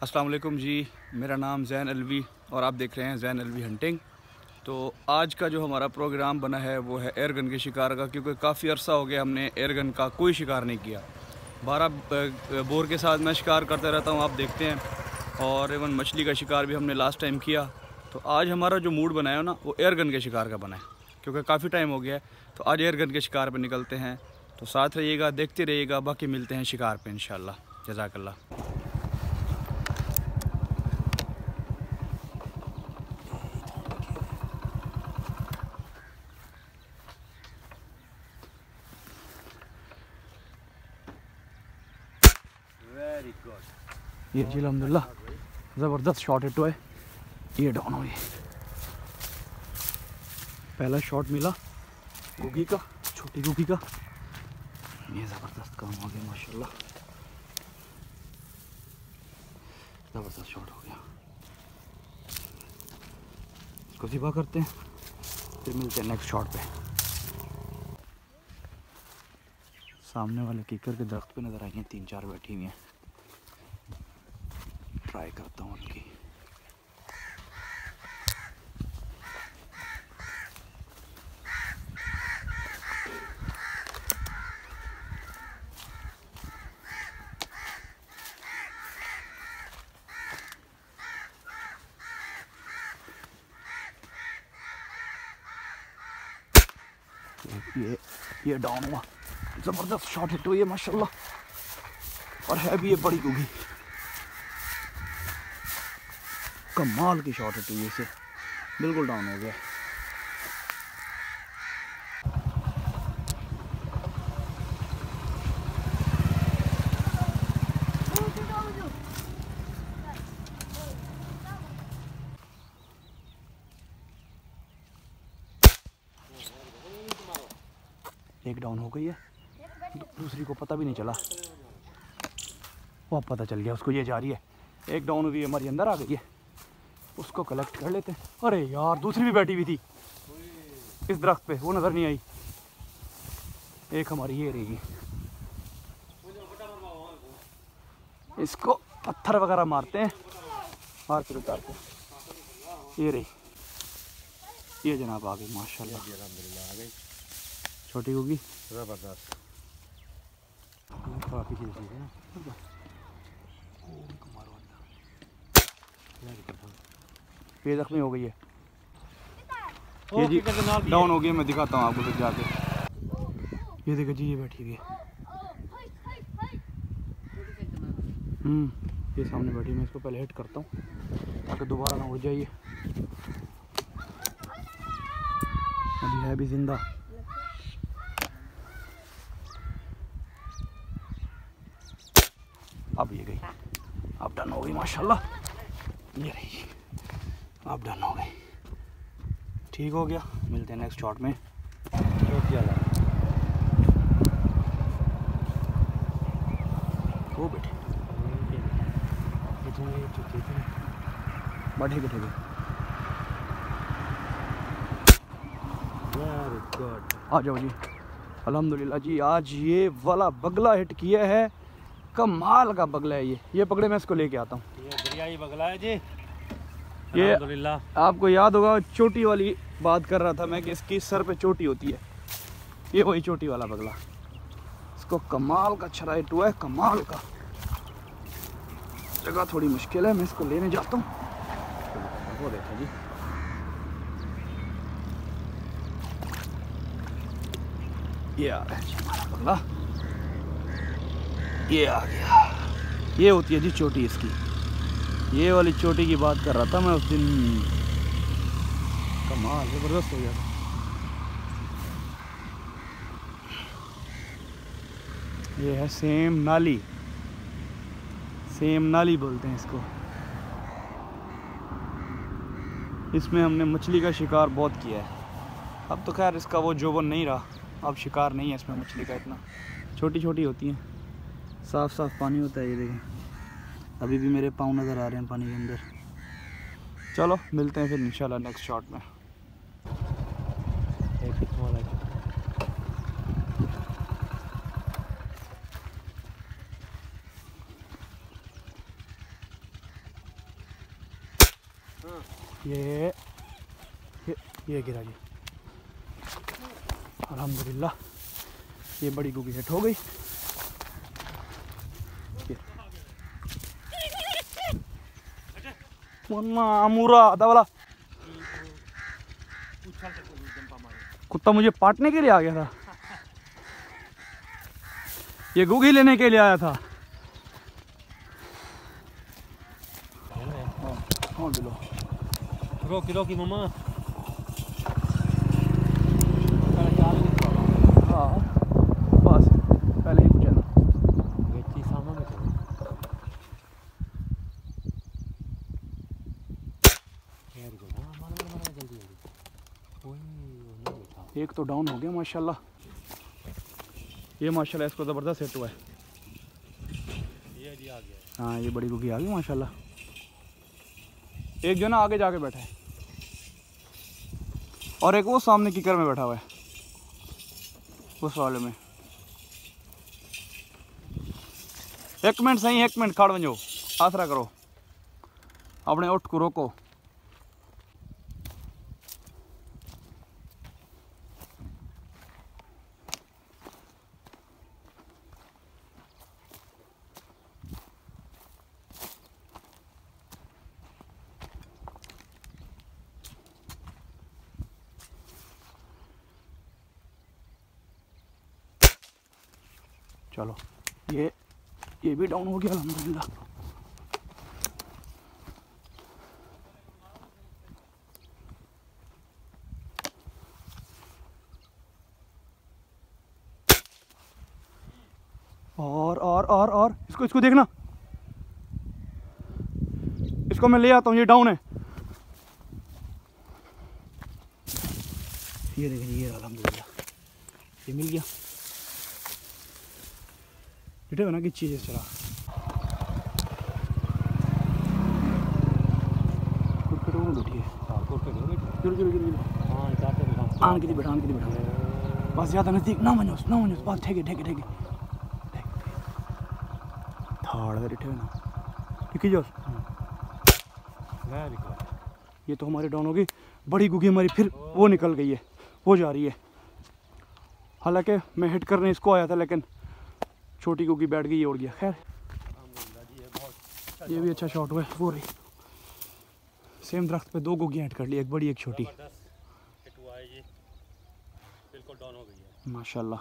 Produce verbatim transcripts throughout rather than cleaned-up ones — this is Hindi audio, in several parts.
अस्सलाम वालेकुम जी, मेरा नाम ज़ैन अलवी और आप देख रहे हैं ज़ैन अलवी हंटिंग। तो आज का जो हमारा प्रोग्राम बना है वो है एयर गन के शिकार का, क्योंकि काफ़ी अरसा हो गया हमने एयर गन का कोई शिकार नहीं किया। बारह बोर के साथ मैं शिकार करता रहता हूँ, आप देखते हैं, और इवन मछली का शिकार भी हमने लास्ट टाइम किया। तो आज हमारा जो मूड बनाया है ना वो एयर गन के शिकार का बना है, क्योंकि काफ़ी टाइम हो गया है। तो आज एयर गन के शिकार पर निकलते हैं, तो साथ रहिएगा, देखते रहिएगा। बाकी मिलते हैं शिकार पे इंशाल्लाह। जज़ाकल्लाह। Very good. ये जी अल्हम्दुलिल्लाह ज़बरदस्त शॉट हिट हुआ है। ये डाउन हुई, पहला शॉट मिला गुगी का, छोटी गुगी का। ये ज़बरदस्त काम हो गया माशाल्लाह, ज़बरदस्त शॉट हो गया। इसको ज़िबा करते हैं, फिर मिलते हैं नेक्स्ट शॉट पे। सामने वाले कीकर के दरख्त पे नज़र आई हैं, तीन चार बैठी हुई हैं। ट्राई करता हूँ उनकी। ये ये डाउन हुआ, ज़बरदस्त शॉट हिट हुई है माशाल्लाह, और है भी ये बड़ी गुगी। कमाल की शॉट हिट हुई है, इसे बिल्कुल डाउन हो गया। एक डाउन हो गई है, दूसरी को पता भी नहीं चला, वो अब पता चल गया उसको, ये जा रही है। एक डाउन हुई हमारी अंदर आ गई है, उसको कलेक्ट कर लेते हैं। अरे यार, दूसरी भी बैठी हुई थी इस दरख्त पे, वो नज़र नहीं आई। एक हमारी ये रहेगी, इसको पत्थर वगैरह मारते हैं और फिर उतारते हैं। ये रही, ये जनाब आ गई माशाल्लाह, अल्हम्दुलिल्लाह आ गई छोटी होगी, ज़बरदस्त। काफ़ी चीज़ है। ये जख्मी हो गई है, ये जी डाउन हो गई। मैं दिखाता हूँ आपको फिर जाके। ये देखो जी, ये बैठी हुई है। हम्म ये सामने बैठी, मैं इसको पहले हिट करता हूँ ताकि दोबारा ना उड़ जाइए। अभी है भी जिंदा। अब ये गई, अब डन हो गई माशाल्लाह। ये रही, अब डन हो गई, ठीक हो गया। मिलते हैं नेक्स्ट शॉट में। वो बैठे बैठे बैठे गए। Very good. आ जाओ जी, अल्हम्दुलिल्लाह जी। आज ये वाला बगला हिट किया है, कमाल का बगला है ये। ये पकड़े, मैं इसको लेके आता हूँ। ये दरियाई बगला है जी, ये अल्हम्दुलिल्लाह। आपको याद होगा, चोटी वाली बात कर रहा था मैं कि इसकी सर पे चोटी होती है। ये वही चोटी वाला बगला, इसको कमाल का छरा हिट हुआ है, कमाल का। जगह थोड़ी मुश्किल है, मैं इसको लेने जाता हूँ। वो देखो जी, ये आ रहा है जी हमारा बगला, ये आ गया। ये होती है जी चोटी इसकी, ये वाली चोटी की बात कर रहा था मैं उस दिन। कमाल, जबरदस्त हो गया था। ये है सेम नाली, सेम नाली बोलते हैं इसको। इसमें हमने मछली का शिकार बहुत किया है। अब तो खैर इसका वो जोबन नहीं रहा, अब शिकार नहीं है इसमें मछली का इतना। छोटी छोटी होती हैं, साफ़ साफ़ पानी होता है। ये देखें, अभी भी मेरे पाँव नज़र आ रहे हैं पानी के अंदर। चलो मिलते हैं फिर इंशाल्लाह नेक्स्ट शॉट में। ये ये, ये गिरा जी, अल्हम्दुलिल्लाह। ये बड़ी गुगी हिट हो गई। मुरा वाला कुत्ता मुझे पाटने के लिए आ गया था, ये गुगी लेने के लिए आया था। रोकी रोकी मम्मा। हाँ बस पहले ही पूछा ना। एक तो डाउन हो गया माशाल्लाह। ये माशाल्लाह इसको ज़बरदस्त हिट हुआ है। ये जी आ गया। हाँ ये बड़ी गुगी आ गई माशाल्लाह। एक जो ना आगे जाके बैठा है और एक वो सामने कीकर में बैठा हुआ है उस वाले में। एक मिनट सही, एक मिनट खड़ वञो, आसरा करो, अपने उठ को रोको। चलो ये ये भी डाउन हो गया अल्हम्दुलिल्लाह। और और और और इसको इसको देखना, इसको मैं ले आता हूँ, ये डाउन है। ये देखिए ये अल्हम्दुलिल्लाह ये मिल गया। बेटे बना की चीज़ चला आन के बैठा आन के बैठा बस ज़्यादा नज़दीक ना मनोस ना मनोस बस ठेके ठेके ठेके थाड़ बैठे ना ठीक है जो ये तो हमारी डाउन होगी। बड़ी गुगी हमारी फिर वो निकल गई है, वो जा रही है। हालांकि मैं हिट करने इसको आया था लेकिन छोटी गुगी बैठ गई, ये उड़ गया। खैर ये भी अच्छा शॉट हुआ है। वो रही सेम दरख्त पे दो गुगियाँ हिट कर ली, एक बड़ी एक छोटी। माशाल्लाह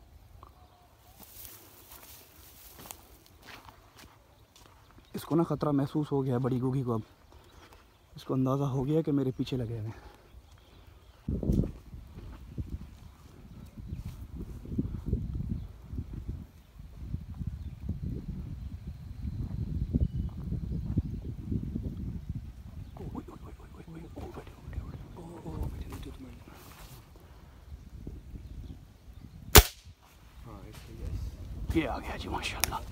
इसको ना ख़तरा महसूस हो गया है बड़ी गुगी को। अब इसको अंदाज़ा हो गया कि मेरे पीछे लगे हुए हैं। ये आ गया जी माशाल्लाह।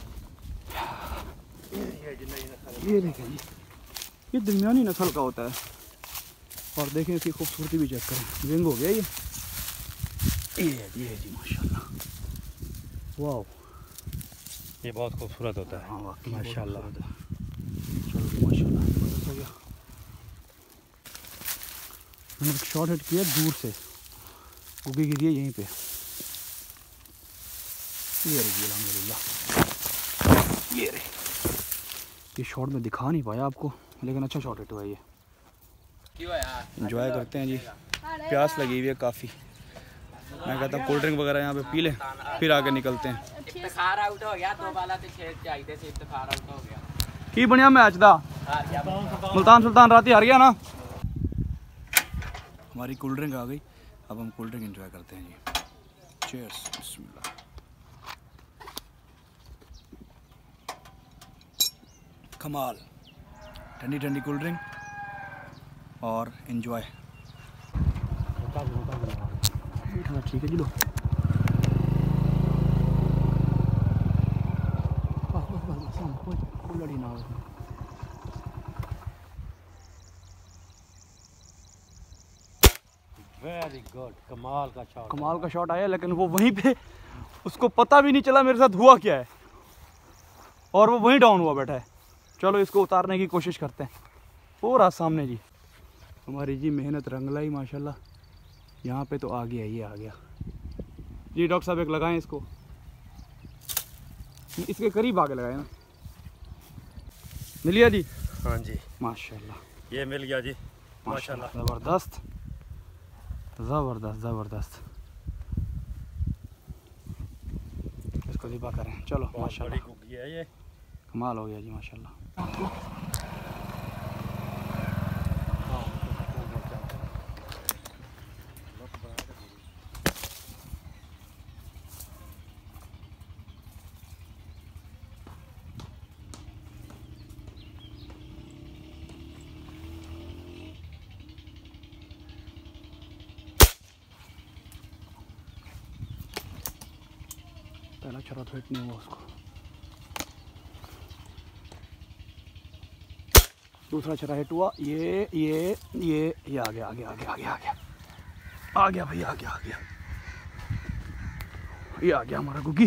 ये देखें जी, ये दरमियानी नस्ल का होता है। और देखें इसकी खूबसूरती भी चेक करें, विंग हो गया ये। ये है जी, ये जी माशाल्लाह। वाह ये बहुत खूबसूरत होता है। हाँ वाकई माशाल्लाह। चलो माशाल्लाह ज़बरदस्त हो गया। मैंने एक शॉट हिट किया दूर से, गुगी गिरी है यहीं पे। ये रही अल्हम्दुलिल्लाह, ये रही। ये शॉट में दिखा नहीं पाया आपको लेकिन अच्छा शॉट हिट हुआ ये। एंजॉय करते हैं जी, प्यास लगी हुई है काफ़ी। मैं कहता हूँ कोल्ड ड्रिंक वगैरह यहाँ पे पी लें फिर आगे निकलते हैं। की बढ़िया मैच था, मुल्तान सुल्तान राती हार गया ना। हमारी कोल्ड ड्रिंक आ गई, अब हम कोल्ड ड्रिंक एंजॉय करते हैं जी। चीयर्स, बिस्मिल्लाह। कमाल, ठंडी ठंडी कोल्ड ड्रिंक और एंजॉय। ठीक है जी लो, बस बस बस बस कोई कोई लड़ी ना हो। वेरी गुड, कमाल का शॉट, कमाल का शॉट आया लेकिन वो वहीं पे उसको पता भी नहीं चला मेरे साथ हुआ क्या है, और वो वहीं डाउन हुआ बैठा है। चलो इसको उतारने की कोशिश करते हैं। वो रहा सामने जी, हमारी जी मेहनत रंग लाई माशाल्लाह। यहाँ पे तो आ गया, ये आ गया जी। डॉक्टर साहब एक लगाएं इसको, इसके करीब आके लगाए ना। मिल गया जी? हाँ जी माशाल्लाह, ये मिल गया जी माशाल्लाह। ज़बरदस्त ज़बरदस्त ज़बरदस्त। इसको ज़िबा करें, चलो माशाल्लाह। बड़ी कुकी है ये, कमाल हो गया जी माशाल्लाह। पहला छरा तो हिट नहीं हुआ उसको, दूसरा छरा हिट हुआ। ये ये ये ये आ गया, आ गया, आ गया, आ गया, आ गया, आ गया भाई, आ गया, आ गया, ये आ गया हमारा गुग्गी।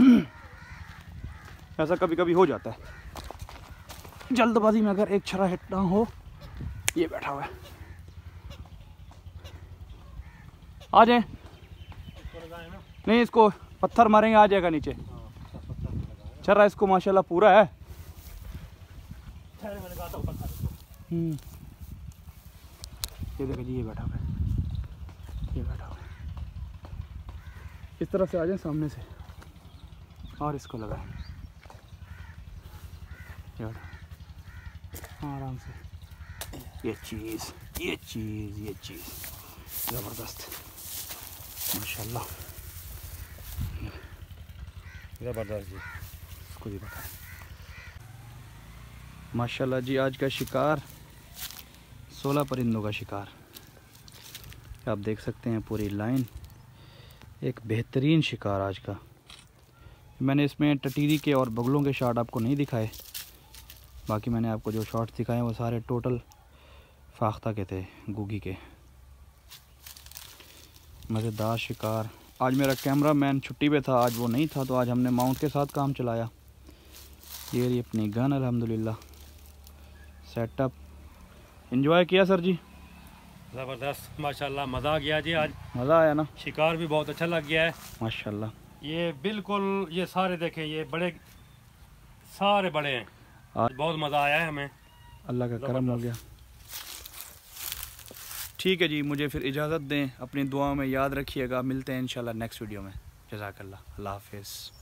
ऐसा कभी कभी हो जाता है, जल्दबाजी में अगर एक छरा हिट ना हो। ये बैठा हुआ है, आ जाए। नहीं, इसको पत्थर मारेंगे, आ जाएगा नीचे। छरा इसको माशाल्लाह पूरा है। हम्म, ये देखो जी, ये बैठा हुआ है, ये बैठा हुआ है। इस तरफ से आ जाए, सामने से, और इसको लगाएं आराम से। ये चीज़ ये चीज़ ये चीज़ ज़बरदस्त माशाल्लाह, ज़बरदस्त जी। इसको भी बताएं माशाल्लाह जी। आज का शिकार सोलह परिंदों का शिकार, आप देख सकते हैं पूरी लाइन। एक बेहतरीन शिकार आज का। मैंने इसमें टटीरी के और बगलों के शॉट आपको नहीं दिखाए, बाकी मैंने आपको जो शॉट्स दिखाए वो सारे टोटल फाख्ता के थे, गुगी के। मज़ेदार शिकार। आज मेरा कैमरा मैन छुट्टी पे था, आज वो नहीं था, तो आज हमने माउंट के साथ काम चलाया। ये रही अपनी गन, अल्हम्दुलिल्लाह सेटअप। एंजॉय किया सर जी? ज़बरदस्त माशाल्लाह, मज़ा आ गया जी। आज मज़ा आया ना? शिकार भी बहुत अच्छा लग गया है माशाल्लाह। ये बिल्कुल, ये सारे देखें, ये बड़े सारे बड़े हैं। आज बहुत मज़ा आया है हमें, अल्लाह का करम हो गया। ठीक है जी, मुझे फिर इजाज़त दें, अपनी दुआओं में याद रखिएगा। मिलते हैं इंशाल्लाह नेक्स्ट वीडियो में। जज़ाकल्लाह, अल्लाह हाफ़िज़।